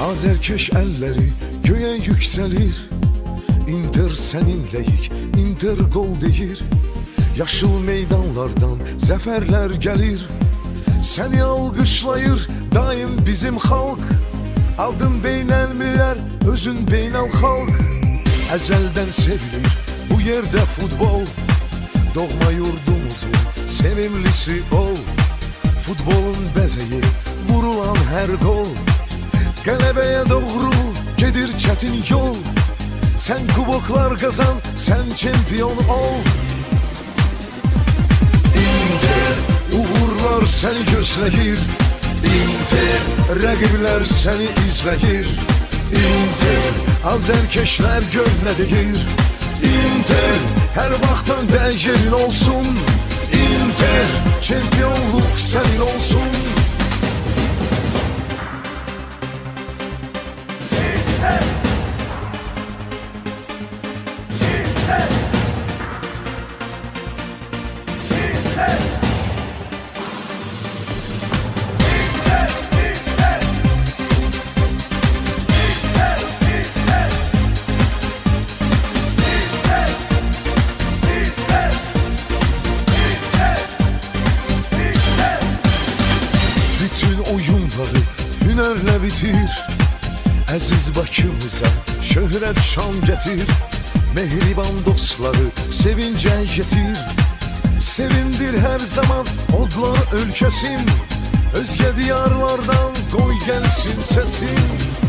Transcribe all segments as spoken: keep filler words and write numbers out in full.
Azerkeş əlləri göyə yüksəlir. Inter səninləyik, Inter gol deyir. Yaşıl meydanlardan zəfərlər gəlir. Səni alqışlayır daim bizim xalq. Aldın beynəlmilər, özün beynəl xalq. Əzəldən sevilir bu yerdə futbol. Doğma yurdumuzun sevimlisi ol. Futbolun bəzəyi vurulan hər gol. Qələbəyə doğru gedir çətin yol. Sən kuboklar qazan, sən çempion ol. Inter uğurlar səni gözləyir. Inter rəqiblər səni izləyir. Inter azərkeşlər gönlə deyir. Inter hər vaxtdan dəyərin olsun. Inter çempionluq sənin olsun. Oyunları hünərlə bitir. Əziz Bakımıza şöhrət şan gətir. Mehriban dostları sevincə yetir. Sevindir hər zaman odlar ölkəsin. Özgə diyarlardan qoy gəlsin səsin.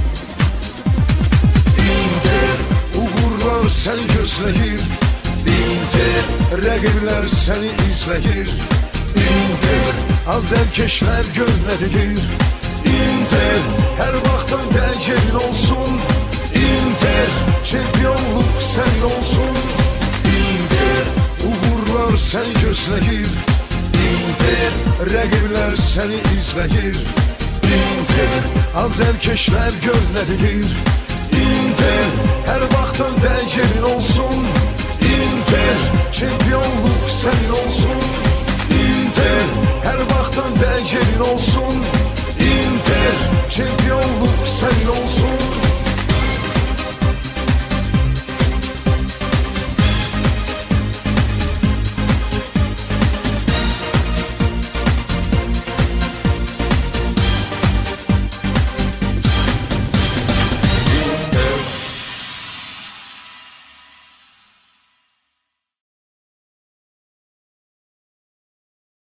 Inter uğurlar səni gözləyir. Inter rəqiblər səni izləyir. Inter azərkeşlər gönlə deyir. Inter hər vaxtdan dəyərin olsun. Inter çempionluq sənin olsun. Inter uğurlar səni gözləyir. Inter rəqiblər səni izləyir. Inter azərkeşlər gönlə deyir. Inter hər vaxtdan dəyərin olsun. Inter çempionluq sənin olsun. Inter hər vaxtdan dəyərin olsun. Inter çempionluq sənin olsun.